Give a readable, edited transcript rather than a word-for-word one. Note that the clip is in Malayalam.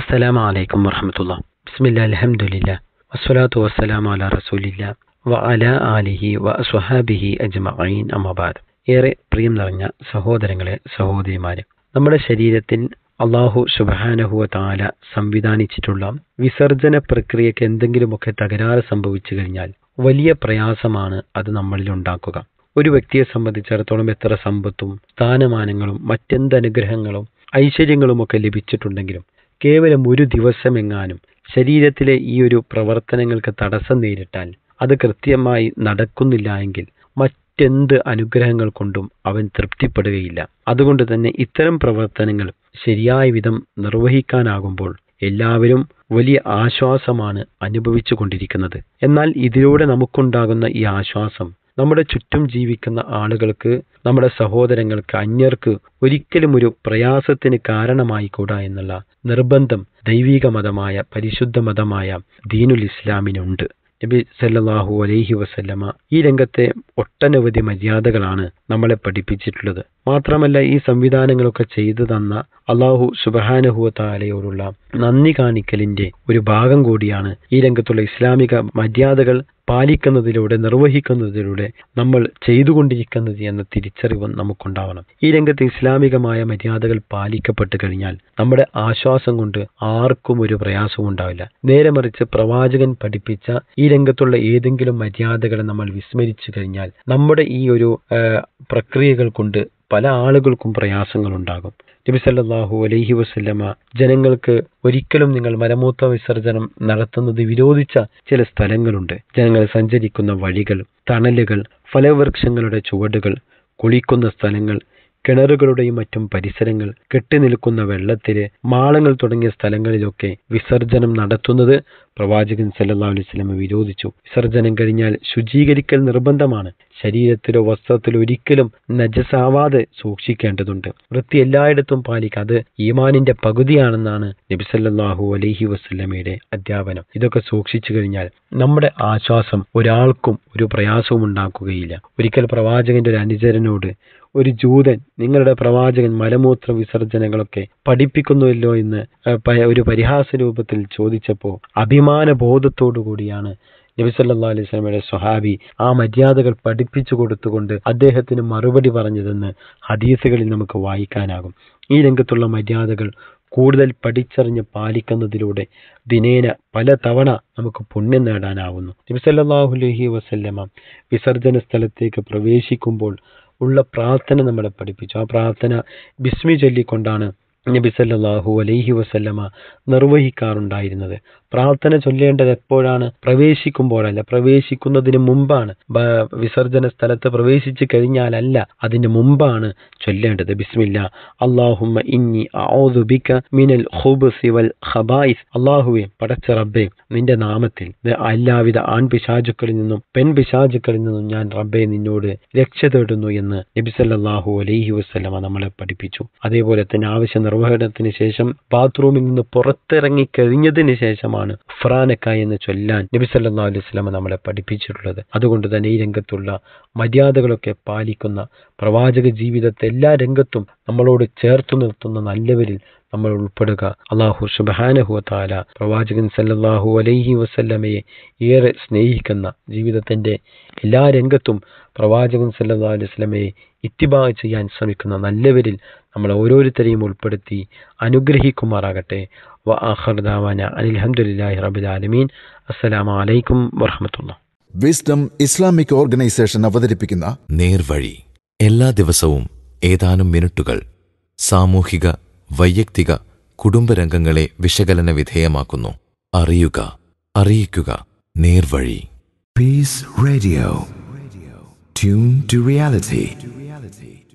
അസ്സലാമു അലൈക്കും വറഹ്മത്തുള്ളാഹി. ബിസ്മില്ലാഹിൽ അൽഹംദുലില്ലാഹ് വസ്സലാത്തു വസ്സലാമു അലാ റസൂലില്ലാഹ് വഅലാ ആലിഹി വഅസ്വഹാബിഹി അജ്മഈൻ അമ്മാ ബഅദ്. ഏറെ പ്രിയം നിറഞ്ഞ സഹോദരങ്ങളെ, സഹോദരിമാരെ, നമ്മുടെ ശരീരത്തിൽ അല്ലാഹു സുബ്ഹാനഹു വ തആല സംവിധാനിച്ചിട്ടുള്ള വിസർജന പ്രക്രിയയ്ക്ക് എന്തെങ്കിലുമൊക്കെ തകരാറ് സംഭവിച്ചു കഴിഞ്ഞാൽ വലിയ പ്രയാസമാണ് അത് നമ്മളിൽ ഉണ്ടാക്കുക. ഒരു വ്യക്തിയെ സംബന്ധിച്ചിടത്തോളം എത്ര സമ്പത്തും സ്ഥാനമാനങ്ങളും മറ്റെന്ത് അനുഗ്രഹങ്ങളും ഐശ്വര്യങ്ങളുമൊക്കെ ലഭിച്ചിട്ടുണ്ടെങ്കിലും കേവലം ഒരു ദിവസമെങ്ങാനും ശരീരത്തിലെ ഈ ഒരു പ്രവർത്തനങ്ങൾക്ക് തടസ്സം നേരിട്ടാൽ, അത് കൃത്യമായി നടക്കുന്നില്ല എങ്കിൽ മറ്റെന്ത് അനുഗ്രഹങ്ങൾ കൊണ്ടും അവൻ തൃപ്തിപ്പെടുകയില്ല. അതുകൊണ്ട് തന്നെ ഇത്തരം പ്രവർത്തനങ്ങൾ ശരിയായ വിധം നിർവഹിക്കാനാകുമ്പോൾ എല്ലാവരും വലിയ ആശ്വാസമാണ് അനുഭവിച്ചു കൊണ്ടിരിക്കുന്നത്. എന്നാൽ ഇതിലൂടെ നമുക്കുണ്ടാകുന്ന ഈ ആശ്വാസം നമ്മുടെ ചുറ്റും ജീവിക്കുന്ന ആളുകൾക്ക്, നമ്മുടെ സഹോദരങ്ങൾക്ക്, അന്യർക്ക് ഒരിക്കലും ഒരു പ്രയാസത്തിന് കാരണമായിക്കൂടാ എന്നുള്ള നിർബന്ധം ദൈവിക മതമായ, പരിശുദ്ധ മതമായ ദീനുൽ ഇസ്ലാമിനുണ്ട്. നബി സല്ലല്ലാഹു അലൈഹി വസല്ലമ ഈ രംഗത്തെ ഒട്ടനവധി മര്യാദകളാണ് നമ്മളെ പഠിപ്പിച്ചിട്ടുള്ളത്. മാത്രമല്ല, ഈ സംവിധാനങ്ങളൊക്കെ ചെയ്തു തന്ന അല്ലാഹു സുബ്ഹാനഹു വ തആലയോടുള്ള നന്ദി കാണിക്കലിന്റെ ഒരു ഭാഗം കൂടിയാണ് ഈ രംഗത്തുള്ള ഇസ്ലാമിക മര്യാദകൾ പാലിക്കുന്നതിലൂടെ, നിർവഹിക്കുന്നതിലൂടെ നമ്മൾ ചെയ്തുകൊണ്ടിരിക്കുന്നത് എന്ന തിരിച്ചറിവ് നമുക്കുണ്ടാവണം. ഈ രംഗത്ത് ഇസ്ലാമികമായ മര്യാദകൾ പാലിക്കപ്പെട്ട് കഴിഞ്ഞാൽ നമ്മുടെ ആശ്വാസം കൊണ്ട് ആർക്കും ഒരു പ്രയാസവും ഉണ്ടാവില്ല. നേരെ മറിച്ച് പ്രവാചകൻ പഠിപ്പിച്ച ഈ രംഗത്തുള്ള ഏതെങ്കിലും മര്യാദകളെ നമ്മൾ വിസ്മരിച്ചു കഴിഞ്ഞാൽ നമ്മുടെ ഈ ഒരു പ്രക്രിയകൾ കൊണ്ട് പല ആളുകൾക്കും പ്രയാസങ്ങൾ ഉണ്ടാകും. നബി സല്ലല്ലാഹു അലൈഹി വസല്ലമ ജനങ്ങൾക്ക് ഒരിക്കലും നിങ്ങൾ മലമൂത്ര വിസർജനം നടത്തുന്നത് വിരോധിച്ച ചില സ്ഥലങ്ങളുണ്ട്. ജനങ്ങൾ സഞ്ചരിക്കുന്ന വഴികൾ, തണലുകൾ, ഫലവൃക്ഷങ്ങളുടെ ചുവടുകൾ, കുളിക്കുന്ന സ്ഥലങ്ങൾ, കിണറുകളുടെയും മറ്റും പരിസരങ്ങൾ, കെട്ടിനിൽക്കുന്ന വെള്ളത്തില്, മാളങ്ങൾ തുടങ്ങിയ സ്ഥലങ്ങളിലൊക്കെ വിസർജനം നടത്തുന്നത് പ്രവാചകൻ സല്ലല്ലാഹു അലൈഹി വസല്ലം വിരോധിച്ചു. വിസർജനം കഴിഞ്ഞാൽ ശുചീകരിക്കൽ നിർബന്ധമാണ്. ശരീരത്തിലോ വസ്ത്രത്തിലോ ഒരിക്കലും നജസാവാതെ സൂക്ഷിക്കേണ്ടതുണ്ട്. വൃത്തി എല്ലായിടത്തും പാലിക്കുക, അത് ഈമാനിന്റെ പകുതിയാണെന്നാണ് നബി സല്ലല്ലാഹു അലൈഹി വസല്ലമയുടെ അധ്യാപനം. ഇതൊക്കെ സൂക്ഷിച്ചു കഴിഞ്ഞാൽ നമ്മുടെ ആശ്വാസം ഒരാൾക്കും ഒരു പ്രയാസവും ഉണ്ടാക്കുകയില്ല. ഒരിക്കൽ പ്രവാചകന്റെ ഒരു അനുചരനോട് ഒരു ജൂതൻ, നിങ്ങളുടെ പ്രവാചകൻ മലമൂത്ര വിസർജനങ്ങളൊക്കെ പഠിപ്പിക്കുന്നുവല്ലോ എന്ന് ഒരു പരിഹാസ രൂപത്തിൽ ചോദിച്ചപ്പോൾ അഭിമാന ബോധത്തോടു കൂടിയാണ് നബി സല്ലല്ലാഹു അലൈഹി വസല്ലമയുടെ സ്വഹാബി ആ മര്യാദകൾ പഠിപ്പിച്ചു കൊടുത്തുകൊണ്ട് അദ്ദേഹത്തിന് മറുപടി പറഞ്ഞതെന്ന് ഹദീസുകളിൽ നമുക്ക് വായിക്കാനാകും. ഈ രംഗത്തുള്ള മര്യാദകൾ കൂടുതൽ പഠിച്ചറിഞ്ഞ് പാലിക്കുന്നതിലൂടെ ദിനേന പല തവണ നമുക്ക് പുണ്യം നേടാനാവുന്നു. നബി സല്ലല്ലാഹു അലൈഹി വസല്ലമ വിസർജന സ്ഥലത്തേക്ക് പ്രവേശിക്കുമ്പോൾ ഉള്ള പ്രാർത്ഥന നമ്മളെ പഠിപ്പിച്ചു. ആ പ്രാർത്ഥന ബിസ്മി ചൊല്ലിക്കൊണ്ടാണ് നബി സല്ലല്ലാഹു അലൈഹി വസല്ലമ നിർവഹിക്കാറുണ്ടായിരുന്നത്. പ്രാർത്ഥന ചൊല്ലേണ്ടത് എപ്പോഴാണ്? പ്രവേശിക്കുമ്പോഴല്ല, പ്രവേശിക്കുന്നതിന് മുമ്പാണ്. വിസർജന സ്ഥലത്ത് പ്രവേശിച്ചു കഴിഞ്ഞാലല്ല, അതിന് മുമ്പാണ് ചൊല്ലേണ്ടത്. ബിസ്മില്ലാ അല്ലാഹുമ്മ ഇന്നി അഊദു ബിക മിനൽ ഖുബ്സി വൽ ഖബായിസ്. അല്ലാഹുവേ, പടച്ച റബ്ബേ, നിന്റെ നാമത്തിൽ എല്ലാവിധ ആൺപിശാചുക്കളിൽ നിന്നും പെൺപിശാചുക്കളിൽ നിന്നും ഞാൻ റബ്ബേ നിന്നോട് രക്ഷ തേടുന്നു എന്ന് നബി സല്ലല്ലാഹു അലൈഹി വസല്ലമ നമ്മളെ പഠിപ്പിച്ചു. അതേപോലെ തന്നെ ആവശ്യ നിർവഹണത്തിന് ശേഷം ബാത്റൂമിൽ നിന്ന് പുറത്തിറങ്ങി കഴിഞ്ഞതിന് ശേഷമാണ് ഖുർആനക എന്ന് ചൊല്ലാൻ നബി സല്ലല്ലാഹു അലൈഹി വസല്ലം നമ്മളെ പഠിപ്പിച്ചിട്ടുള്ളത്. അതുകൊണ്ട് തന്നെ ഈ രംഗത്തുള്ള മര്യാദകളൊക്കെ പാലിക്കുന്ന, പ്രവാചക ജീവിതത്തെ എല്ലാ രംഗത്തും നമ്മളോട് ചേർത്തു നിർത്തുന്ന നല്ലവരിൽ നമ്മൾ ഉൾപ്പെടുക. അല്ലാഹു സുബ്ഹാനഹു വ തആല പ്രവാചകൻ സല്ലല്ലാഹു അലൈഹി വസല്ലമയെ ഏറെ സ്നേഹിക്കുന്ന, ജീവിതത്തിന്റെ എല്ലാ രംഗത്തും പ്രവാചകൻ സല്ലല്ലാഹു അലൈഹി വസല്ലമയെ ഇത്തിബാ ചെയ്യാൻ ശ്രമിക്കുന്ന നല്ലവരിൽ നമ്മൾ ഓരോരുത്തരെയും ഉൾപ്പെടുത്തി അനുഗ്രഹിക്കുമാറാകട്ടെ. വ ആഖിറു ദഅവാന അനിൽ ഹംദുലില്ലാഹി റബ്ബിൽ ആലമീൻ. അസ്സലാമു അലൈക്കും വറഹ്മത്തുള്ളാഹി. വിസ്ഡം ഇസ്ലാമിക് ഓർഗനൈസേഷൻ അവതരിപ്പിക്കുന്ന നേർവഴി. എല്ലാ ദിവസവും ഏതാനും മിനിറ്റുകൾ സാമൂഹിക, വൈയക്തിക, കുടുംബരംഗങ്ങളെ വിശകലന വിധേയമാക്കുന്നു. അറിയുക, അറിയിക്കുക. നേർവഴി. Peace Radio. Tune to reality.